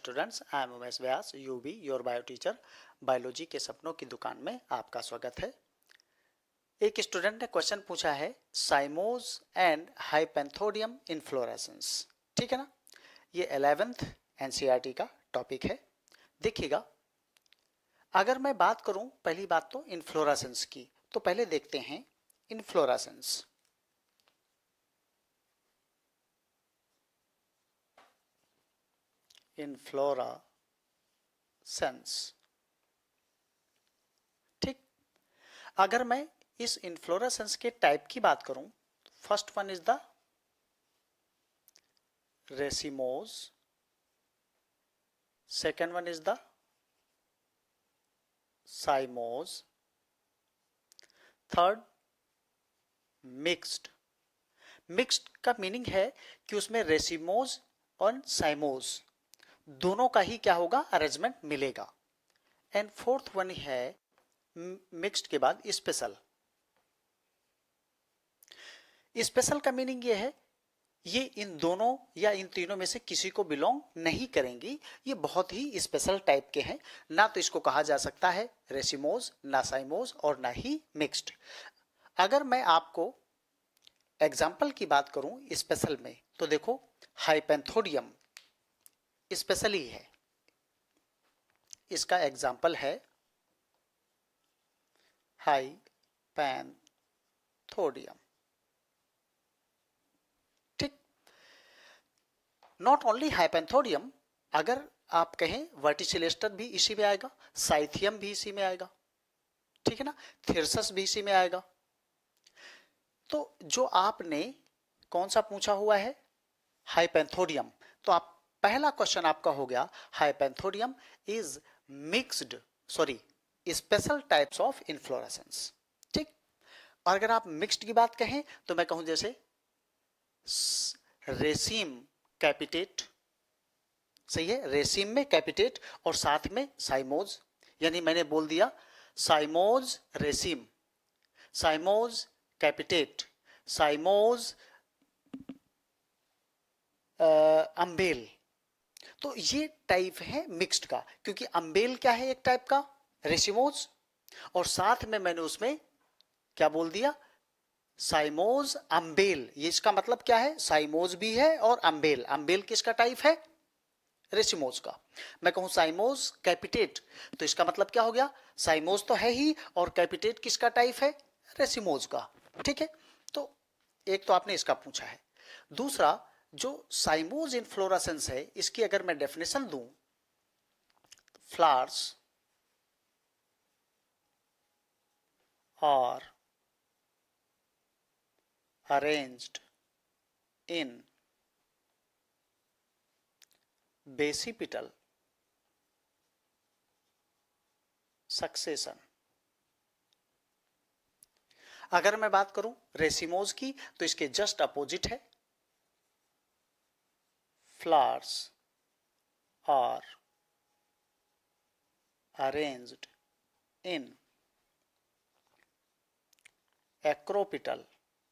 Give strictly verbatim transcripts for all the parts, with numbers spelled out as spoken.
Students, I am Umesh Vyas, यूबी your bio teacher. Biology के सपनों की दुकान में आपका स्वागत है। एक स्टूडेंट ने क्वेश्चन पूछा है, साइमोज एंड हाइपेंथोडियम इन्फ्लोरेसेंस। ठीक है ना, ये इलेवेंथ एनसीईआरटी का टॉपिक है। देखिएगा, अगर मैं बात करूं पहली बात तो इन्फ्लोरेसेंस की, तो पहले देखते हैं इन्फ्लोरेसेंस। इन्फ्लोरेसेंस, ठीक। अगर मैं इस इन्फ्लोरेसेंस के टाइप की बात करूं, first one is the racemose, second one is the cymose, third mixed. Mixed का मीनिंग है कि उसमें रेसिमोज और साइमोज दोनों का ही क्या होगा, अरेंजमेंट मिलेगा। एंड फोर्थ वन है मिक्स्ड के बाद स्पेशल। स्पेशल का मीनिंग ये है, ये इन दोनों या इन तीनों में से किसी को बिलोंग नहीं करेंगी, ये बहुत ही स्पेशल टाइप के हैं। ना तो इसको कहा जा सकता है रेसिमोज, ना साइमोज और ना ही मिक्स्ड। अगर मैं आपको एग्जाम्पल की बात करूं स्पेशल में, तो देखो हाइपेंथोडियम स्पेशल ही है। इसका एग्जाम्पल है हाइपेंथोडियम, ठीक। नॉट ओनली हाइपेंथोडियम, अगर आप कहें वर्टिसिलेस्टर भी इसी में आएगा, साइथियम भी इसी में आएगा, ठीक है ना, थिरसस भी इसी में आएगा। तो जो आपने कौन सा पूछा हुआ है, हाइपेंथोडियम, तो आप पहला क्वेश्चन आपका हो गया hypanthodium is mixed, sorry special types of inflorescence, ठीक। और अगर आप मिक्स्ड की बात कहें तो मैं कहूं जैसे रेसिम कैपिटेट, सही है, रेसिम में कैपिटेट और साथ में साइमोज, यानी मैंने बोल दिया cymose raceme, cymose capitate, cymose umbel. तो ये टाइप है मिक्स्ड का, क्योंकि अम्बेल क्या है, एक टाइप का रेसिमोज, और साथ में मैंने उसमें क्या बोल दिया, साइमोज अम्बेल। ये इसका मतलब क्या है, साइमोज भी है और अम्बेल। अम्बेल किसका टाइप है, रेसिमोज का। मैं कहूं साइमोज कैपिटेट, तो इसका मतलब क्या हो गया, साइमोज तो है ही और कैपिटेट किसका टाइप है, रेसिमोज का, ठीक है। तो एक तो आपने इसका पूछा है। दूसरा, जो साइमोज इन्फ्लोरेसेंस है, इसकी अगर मैं डेफिनेशन दूं, flowers are arranged in basipetal succession. अगर मैं बात करूं रेसिमोज की, तो इसके जस्ट अपोजिट है, flowers are arranged in acropetal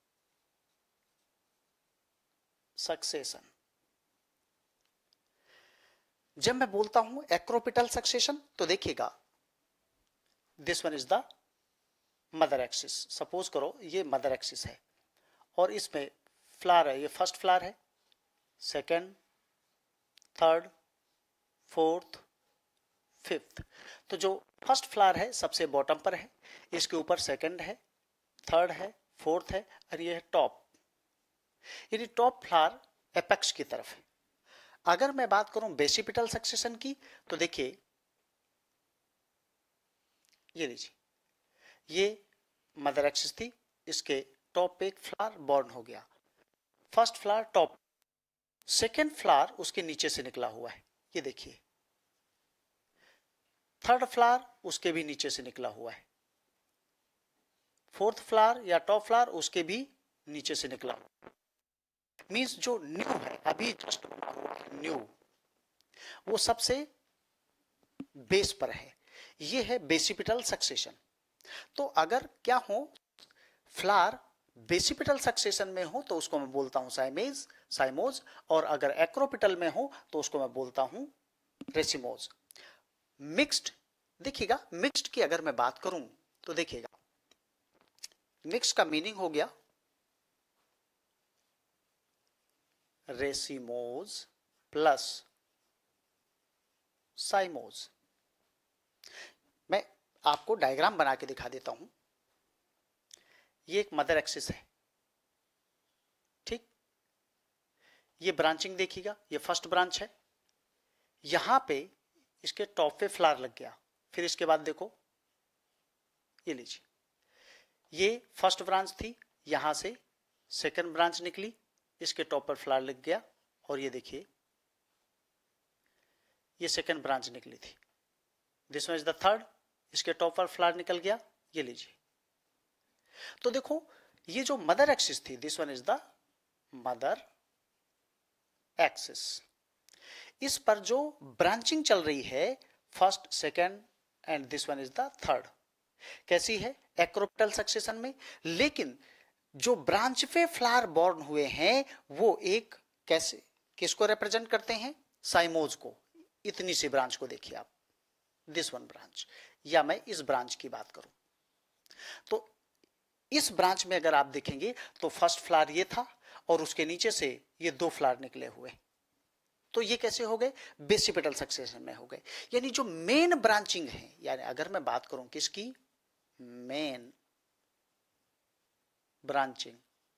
succession। जब मैं बोलता हूं एक्रोपिटल सक्सेशन, तो देखिएगा this one is the mother axis. Suppose करो ये मदर एक्सिस है और इसमें फ्लावर है, ये फर्स्ट फ्लावर है, सेकेंड, थर्ड, फोर्थ, फिफ्थ। तो जो फर्स्ट फ्लावर है सबसे बॉटम पर है, इसके ऊपर सेकंड है, थर्ड है, फोर्थ है, और ये है टॉप, यानी टॉप फ्लावर एपेक्स की तरफ है। अगर मैं बात करूं बेसिपिटल सक्सेशन की, तो देखिए ये लीजिए, ये मदर एक्सिस थी, इसके टॉप पे एक फ्लावर बॉर्न हो गया, first flower top, second flower उसके नीचे से निकला हुआ है, ये देखिए, थर्ड फ्लावर उसके भी नीचे से निकला हुआ है, फोर्थ फ्लावर या टॉप फ्लावर उसके भी नीचे से निकला हुआ। मींस जो न्यू है, अभी जस्ट न्यू, वो सबसे बेस पर है, ये है बेसिपिटल सक्सेशन। तो अगर क्या हो, फ्लावर बेसिपिटल सक्सेशन में हो तो उसको मैं बोलता हूं साइमेज, साइमोज, और अगर एक्रोपिटल में हो तो उसको मैं बोलता हूं रेसिमोज। मिक्स्ड, देखिएगा मिक्स्ड की अगर मैं बात करूं तो देखिएगा मिक्स का मीनिंग हो गया रेसिमोज प्लस साइमोज। मैं आपको डायग्राम बना के दिखा देता हूं। ये एक मदर एक्सिस है, ठीक। ये ब्रांचिंग देखिएगा, ये फर्स्ट ब्रांच है, यहां पे इसके टॉप पे फ्लावर लग गया। फिर इसके बाद देखो ये लीजिए, ये फर्स्ट ब्रांच थी, यहां से सेकंड ब्रांच निकली, इसके टॉप पर फ्लावर लग गया। और ये देखिए ये सेकंड ब्रांच निकली थी, this one is the third, इसके टॉप पर फ्लावर निकल गया। ये लीजिए, तो देखो ये जो मदर एक्सिस थी, this one is the mother axis, इस पर जो ब्रांचिंग चल रही है first second and this one is the third, कैसी है एक्रोप्टल सक्सेशन में। लेकिन जो ब्रांच पे फ्लावर बॉर्न हुए हैं वो एक कैसे, किसको रिप्रेजेंट करते हैं, साइमोज को। इतनी सी ब्रांच को देखिए आप, दिस वन ब्रांच, या मैं इस ब्रांच की बात करूं तो इस ब्रांच में अगर आप देखेंगे तो फर्स्ट फ्लावर ये था और उसके नीचे से ये दो फ्लावर निकले हुए, तो ये कैसे हो गए, बेसिपेटल सक्सेशन में हो गए। यानी जो मेन ब्रांचिंग है, यानी अगर मैं बात करूं किसकी, मेन ब्रांचिंग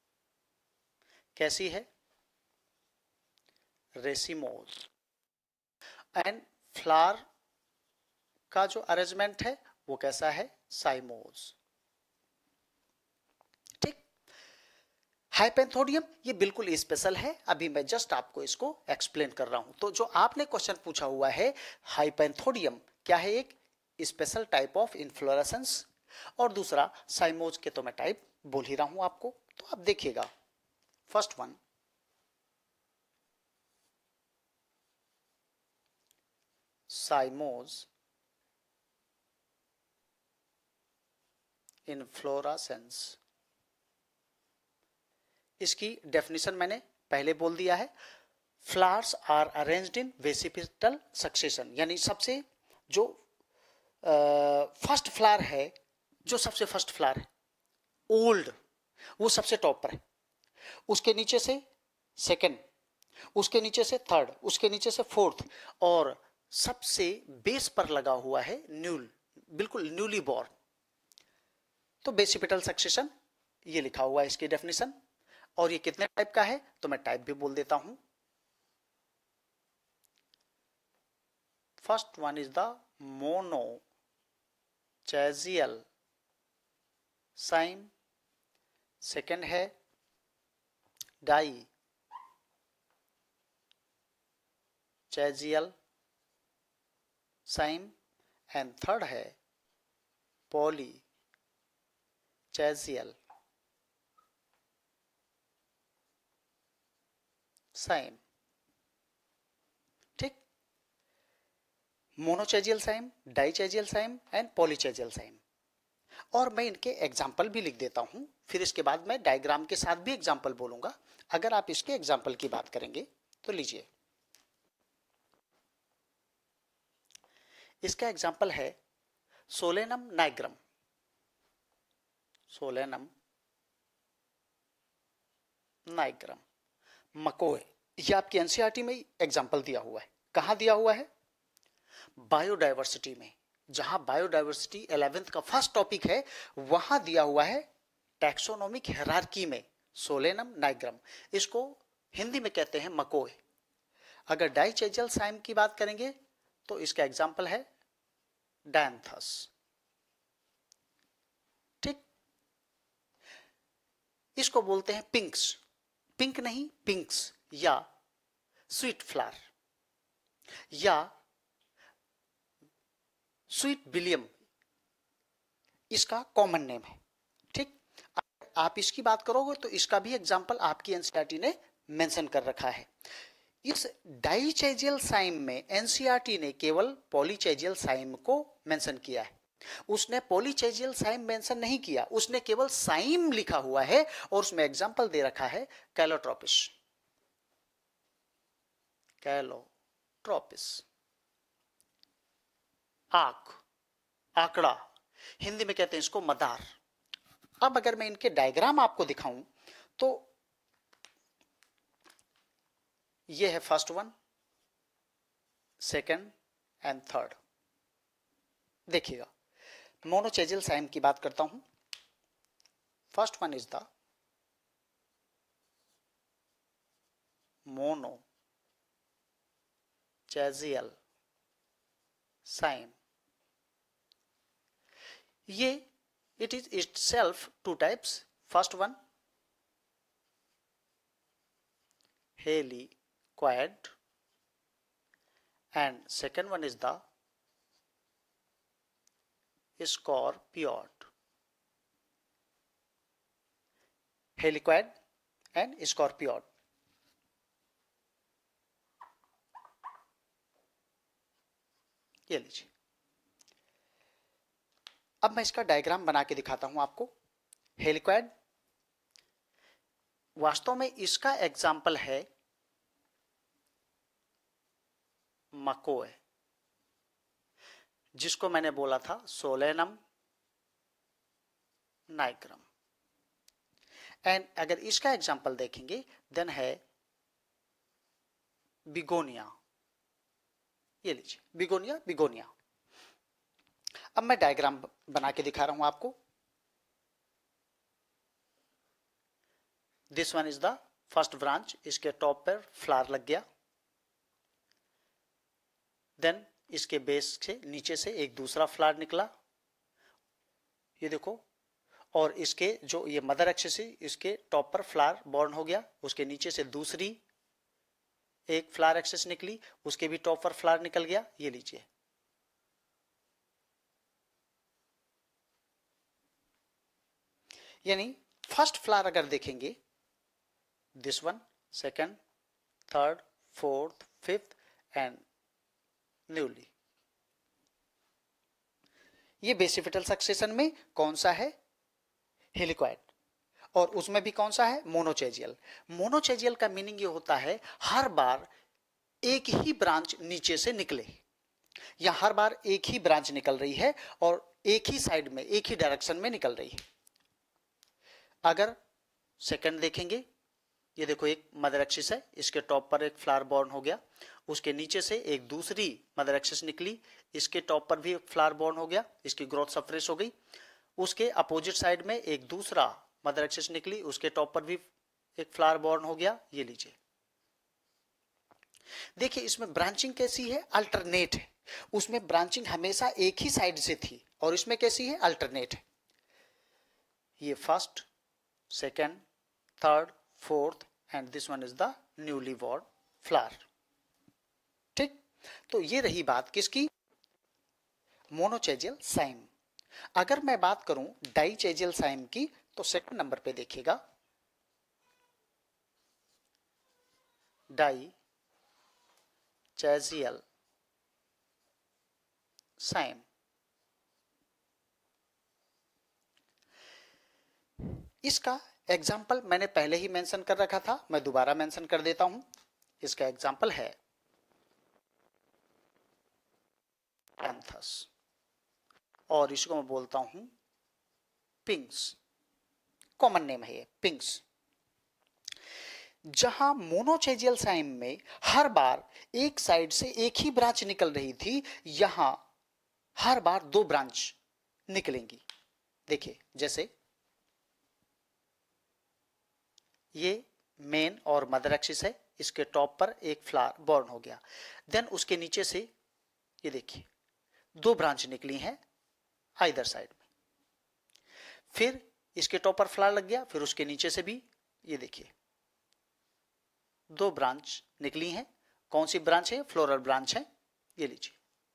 कैसी है, रेसिमोज, एंड फ्लावर का जो अरेंजमेंट है वो कैसा है, साइमोज, ठीक। हाइपेंथोडियम ये बिल्कुल स्पेशल है, अभी मैं जस्ट आपको इसको एक्सप्लेन कर रहा हूं। तो जो आपने क्वेश्चन पूछा हुआ है, हाइपेंथोडियम क्या है, एक स्पेशल टाइप ऑफ इन्फ्लोरेसेंस, और दूसरा साइमोज के तो मैं टाइप बोल ही रहा हूं आपको। तो आप देखिएगा फर्स्ट वन, साइमोज इन्फ्लोरेसेंस, इसकी डेफिनेशन मैंने पहले बोल दिया है, flowers are arranged in basipetal succession, यानी सबसे जो फर्स्ट uh, फ्लावर है, जो सबसे फर्स्ट फ्लावर है ओल्ड, वो सबसे टॉप पर है, उसके नीचे से सेकंड, उसके नीचे से थर्ड, उसके नीचे से फोर्थ, और सबसे बेस पर लगा हुआ है न्यूल, बिल्कुल न्यूली बॉर्न। तो बेसिपिटल सक्सेशन ये लिखा हुआ है इसकी डेफिनेशन। और ये कितने टाइप का है तो मैं टाइप भी बोल देता हूं। First one is the monochasial cyme, second है dichasial cyme, and third है पॉली चैजियल साइम, ठीक। Monochasial cyme, dichasial cyme and polychasial cyme. और मैं इनके एग्जाम्पल भी लिख देता हूं, फिर इसके बाद मैं डायग्राम के साथ भी एग्जाम्पल बोलूंगा। अगर आप इसके एग्जाम्पल की बात करेंगे तो लीजिए, इसका एग्जाम्पल है सोलेनम नाइग्रम, सोलेनम नाइग्रम मकोए। ये आपकी एनसीईआरटी में एग्जाम्पल दिया हुआ है। कहां दिया हुआ है, बायोडायवर्सिटी में, जहां बायोडायवर्सिटी इलेवेंथ का फर्स्ट टॉपिक है वहां दिया हुआ है टैक्सोनॉमिक हायरार्की में सोलेनम नाइग्रम, इसको हिंदी में कहते हैं मकोए। अगर डाइचैजियल साइम की बात करेंगे तो इसका एग्जाम्पल है डायंथस, ठीक। इसको बोलते हैं पिंक्स, पिंक नहीं पिंक्स, या स्वीट फ्लावर, या स्वीट बिलियम इसका कॉमन नेम है, ठीक। आप इसकी बात करोगे तो इसका भी एग्जाम्पल आपकी एनसीईआरटी ने मेंशन कर रखा है। इस डाइचैजियल साइम में एनसीईआरटी ने केवल पॉलीचैजियल साइम को मेंशन किया है, उसने पॉलीचैजियल साइम मेंशन नहीं किया, उसने केवल साइम लिखा हुआ है और उसमें एग्जाम्पल दे रखा है कैलोट्रोपिस, कैलोट्रोपिस, आंक, आंकड़ा, हिंदी में कहते हैं इसको मदार। अब अगर मैं इनके डायग्राम आपको दिखाऊं तो ये है first one, second and third. देखिएगा, मोनोचेजियल साइम की बात करता हूं। First one is the monochasial cyme. ये it is itself two types. First one, helicoid, and second one is the scorpioid. Helicoid and scorpioid. ये लीजिए, अब मैं इसका डायग्राम बना के दिखाता हूं आपको। हेलिकॉइड, वास्तव में इसका एग्जाम्पल है मकोए, जिसको मैंने बोला था सोलेनम नाइग्रम। एंड अगर इसका एग्जाम्पल देखेंगे देन है बिगोनिया। ये लीजिए, बिगोनिया, बिगोनिया। अब मैं डायग्राम बना के दिखा रहा हूं आपको। This one is the first branch, इसके टॉप पर फ्लावर लग गया। देन इसके बेस से नीचे से एक दूसरा फ्लावर निकला, ये देखो। और इसके जो ये मदर एक्सिस है, इसके टॉप पर फ्लावर बॉर्न हो गया। उसके नीचे से दूसरी एक फ्लावर एक्सिस निकली, उसके भी टॉप पर फ्लावर निकल गया। ये लीजिए, यानी फर्स्ट फ्लावर अगर देखेंगे, this one, second, third, fourth, fifth and newly. ये बेसिफिटल सक्सेशन में कौन सा है? हेलिकॉइड। और उसमें भी कौन सा है? मोनोचेजियल। मोनोचेजियल का मीनिंग ये होता है हर बार एक ही ब्रांच नीचे से निकले, या हर बार एक ही ब्रांच निकल रही है और एक ही साइड में, एक ही डायरेक्शन में निकल रही है। अगर सेकंड देखेंगे, ये देखो एक मदर एक्सिस है, इसके टॉप पर एक फ्लावर बॉर्न हो गया, उसके नीचे से एक दूसरी मदर एक्सिस निकली, इसके टॉप पर भी एक फ्लावर बॉर्न हो गया, इसकी ग्रोथ सप्रेस हो गई। उसके अपोजिट साइड में एक दूसरा मदर एक्सिस निकली, उसके टॉप पर भी एक फ्लावर बॉर्न हो गया। ये लीजिए, देखिए इसमें ब्रांचिंग कैसी है? अल्टरनेट है। उसमें ब्रांचिंग हमेशा एक ही साइड से थी और इसमें कैसी है? अल्टरनेट है। ये first, second, third, fourth and this one is the newly born flower. ठीक, तो ये रही बात किसकी? Monochasial cyme. अगर मैं बात करूं डाइचेजियल साइम की, तो सेकंड नंबर पे देखिएगा, डाइचेजियल साइम। इसका एग्जाम्पल मैंने पहले ही मेंशन कर रखा था, मैं दोबारा मेंशन कर देता हूं। इसका एग्जाम्पल है एंथस, और इसको मैं बोलता हूं पिंक्स। कॉमन नेम है ये, पिंक्स। जहां मोनोचेजियल साइम में हर बार एक साइड से एक ही ब्रांच निकल रही थी, यहां हर बार दो ब्रांच निकलेंगी। देखिए, जैसे ये मेन और मदर एक्सिस है, इसके टॉप पर एक फ्लावर बॉर्न हो गया। देन उसके नीचे से ये देखिए दो ब्रांच निकली हैं आइदर साइड में। फिर इसके टॉप पर फ्लावर लग गया, फिर उसके नीचे से भी ये देखिए दो ब्रांच निकली हैं। कौन सी ब्रांच है? फ्लोरल ब्रांच है। ये लीजिए,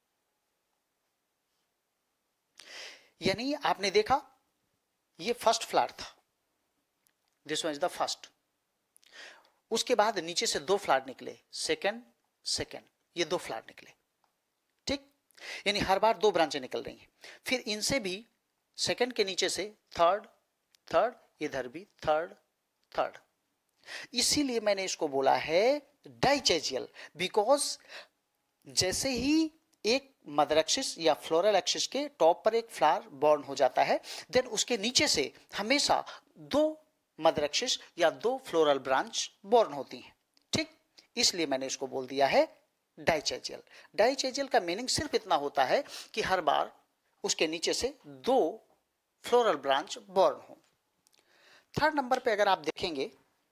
यानी आपने देखा ये फर्स्ट फ्लावर था, this one is the first. उसके बाद नीचे से दो फ्लावर निकले, सेकंड, सेकंड, ये दो फ्लावर निकले। ठीक, यानी हर बार दो ब्रांचें निकल रही हैं। फिर इनसे भी सेकंड के नीचे से थर्ड, थर्ड, इधर भी थर्ड, थर्ड। इसीलिए मैंने इसको बोला है डाइचेजियल, बिकॉज जैसे ही एक मदर एक्सिस या फ्लोरल एक्सिस के टॉप पर एक फ्लावर बॉर्न हो जाता है, देन उसके नीचे से हमेशा दो मदर एक्सिस या दो फ्लोरल ब्रांच बॉर्न होती हैं। ठीक, इसलिए मैंने इसको बोल दिया है डाइचेजियल। डाइचेजियल का मीनिंग सिर्फ इतना होता है कि हर बार उसके नीचे से दो फ्लोरल ब्रांच बॉर्न हो। थर्ड नंबर पे अगर आप देखेंगे,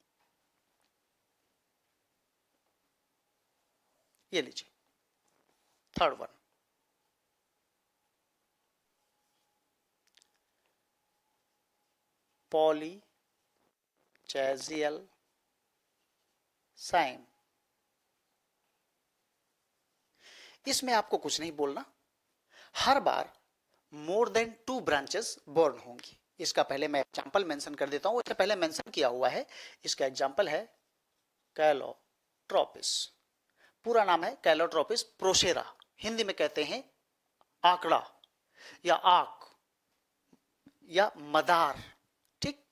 ये लीजिए थर्ड वन, पॉलीचैजियल साइम। इसमें आपको कुछ नहीं बोलना, हर बार more than two branches born होंगी। इसका पहले मैं एग्जांपल मेंशन कर देता हूं, इससे पहले मेंशन किया हुआ है। इसका एग्जांपल है कैलोट्रोपिस, पूरा नाम है कैलोट्रोपिस प्रोसेरा, हिंदी में कहते हैं आंकड़ा या आक या मदार। ठीक,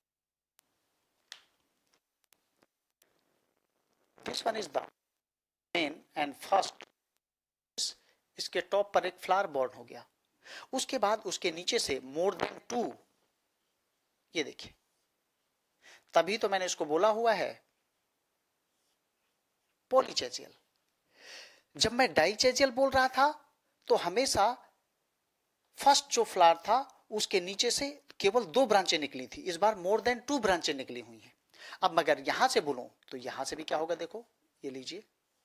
this one is the main and first, इसके टॉप पर एक फ्लावर बॉर्न हो गया, उसके बाद उसके नीचे से मोर देन टू, ये देखिए, तभी तो मैंने इसको बोला हुआ है पॉलीचैजियल। जब मैं डाइचैजियल बोल रहा था तो हमेशा फर्स्ट जो फ्लावर था उसके नीचे से केवल दो ब्रांचें निकली थी, इस बार मोर देन टू ब्रांचें निकली हुई हैं। अब मगर यहां से बोलूं तो यहां से भी क्या होगा, देखो ये लीजिए,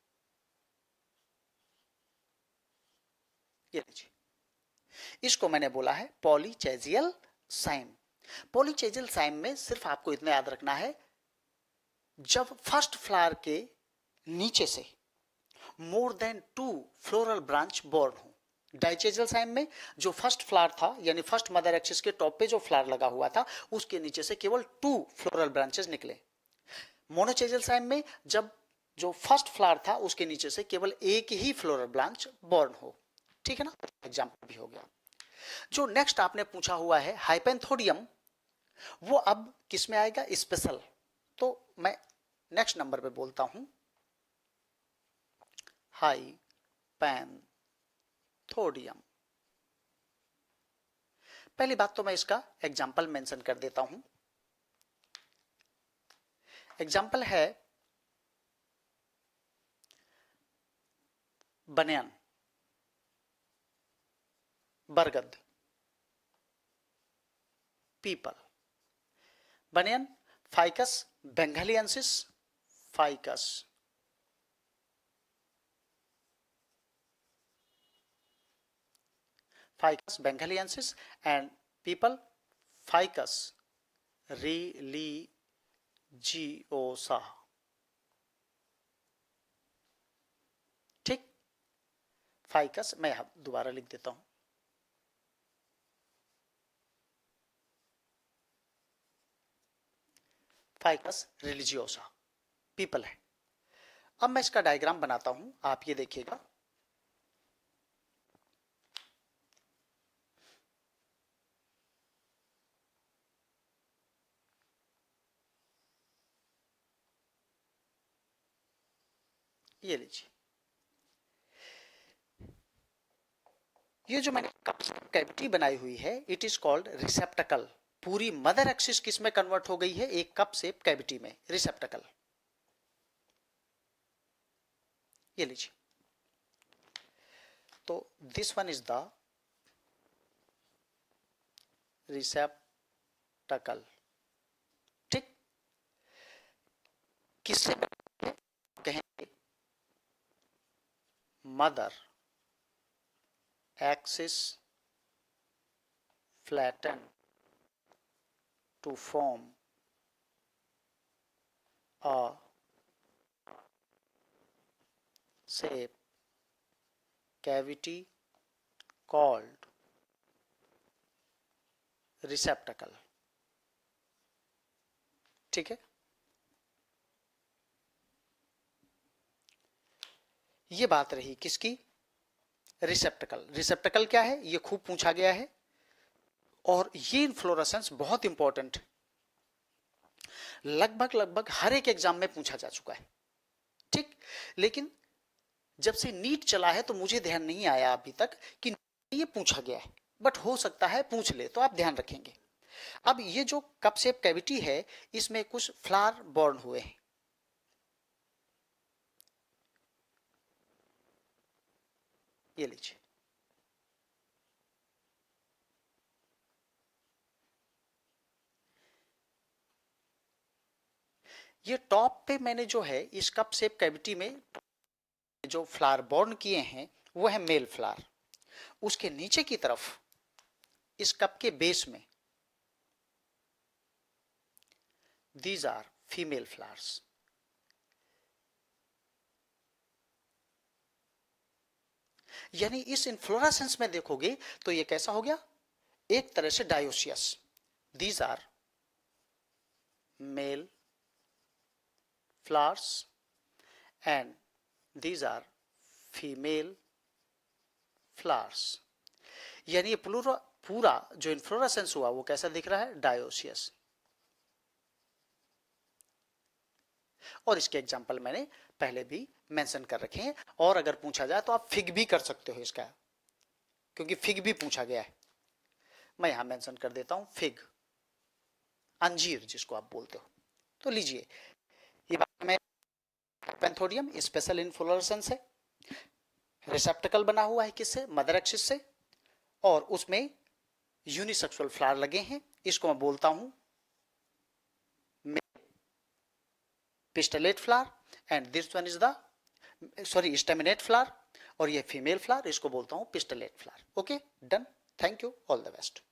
ये लीजिए, इसको मैंने बोला है पॉलीचैजियल साइम। पॉलीचैजियल साइम में सिर्फ आपको इतना याद रखना है, जब फर्स्ट फ्लावर के नीचे से more than two floral branch born हो। डाइचैजियल साइम में जो फर्स्ट फ्लावर था, यानी फर्स्ट मदर एक्सिस के टॉप पे जो फ्लावर लगा हुआ था, उसके नीचे से केवल टू फ्लोरल ब्रांचेस निकले। मोनोचैजियल साइम में जब जो फर्स्ट फ्लावर था उसके नीचे से केवल एक ही फ्लोरल ब्रांच बॉर्न हो। ठीक है ना, एग्जाम्पल भी हो गया। जो नेक्स्ट आपने पूछा हुआ है हाइपेंथोडियम, वो अब किस में आएगा, स्पेशल। तो मैं नेक्स्ट नंबर पे बोलता हूं हाइपेंथोडियम। पहली बात तो मैं इसका एग्जाम्पल मेंशन कर देता हूं। एग्जाम्पल है बनियान, बरगद, पीपल। Banyan ficus bengalensis, ficus ficus bengalensis and peepal ficus religiosa. ठीक, फाइकस मैं यहां दोबारा लिख देता हूं, फाइकस रिलीजियोसा पीपल है। अब मैं इसका डायग्राम बनाता हूं, आप ये देखिएगा। ये लीजिए, ये जो मैंने कैविटी बनाई हुई है, इट इज कॉल्ड रिसेप्टकल। पूरी मदर एक्सिस किस में कन्वर्ट हो गई है, एक कप शेप कैविटी में, रिसेप्टकल। ये लीजिए, तो this one is the receptacle. ठीक, किससे कहेंगे, mother axis flatten to form a shape cavity called receptacle। ठीक है, ये बात रही किसकी, रिसेप्टकल। रिसेप्टकल क्या है, ये खूब पूछा गया है, और ये इन्फ्लोरेसेंस बहुत इंपॉर्टेंट, लगभग लगभग हर एक एग्जाम में पूछा जा चुका है। ठीक, लेकिन जब से नीट चला है तो मुझे ध्यान नहीं आया अभी तक कि ये पूछा गया है, बट हो सकता है पूछ ले, तो आप ध्यान रखेंगे। अब ये जो कप शेप कैविटी है, इसमें कुछ फ्लावर बॉर्न हुए हैं। ये लीजिए, ये टॉप पे मैंने जो है इस कप शेप कैविटी में जो फ्लावर बॉर्न किए हैं वो है मेल फ्लावर। उसके नीचे की तरफ इस कप के बेस में दीज आर फीमेल फ्लावर्स। यानी इस इन्फ्लोरेसेंस में देखोगे तो ये कैसा हो गया, एक तरह से dioecious. These are male flowers and these are female flowers। यानी ये पूरा पूरा जो इन्फ्लोरेसेंस हुआ वो कैसा दिख रहा है, डायोसियस। और इसके एग्जांपल मैंने पहले भी मेंशन कर रखे हैं, और अगर पूछा जाए तो आप फिग भी कर सकते हो इसका, क्योंकि फिग भी पूछा गया है। मैं यहां मेंशन कर देता हूं फिग, अंजीर जिसको आप बोलते हो। तो लीजिए, ये में पैंथोडियम स्पेशल इन्फ्लोरेसेंस है, रिसेप्टिकल बना हुआ है किससे, मदर एक्सिस से, और उसमें यूनिसेक्सुअल फ्लावर लगे हैं। इसको मैं बोलता हूं pistillate flower, and this one is the sorry staminate flower, और ये फीमेल फ्लावर, इसको बोलता हूं pistillate flower. Okay, done, thank you, all the best.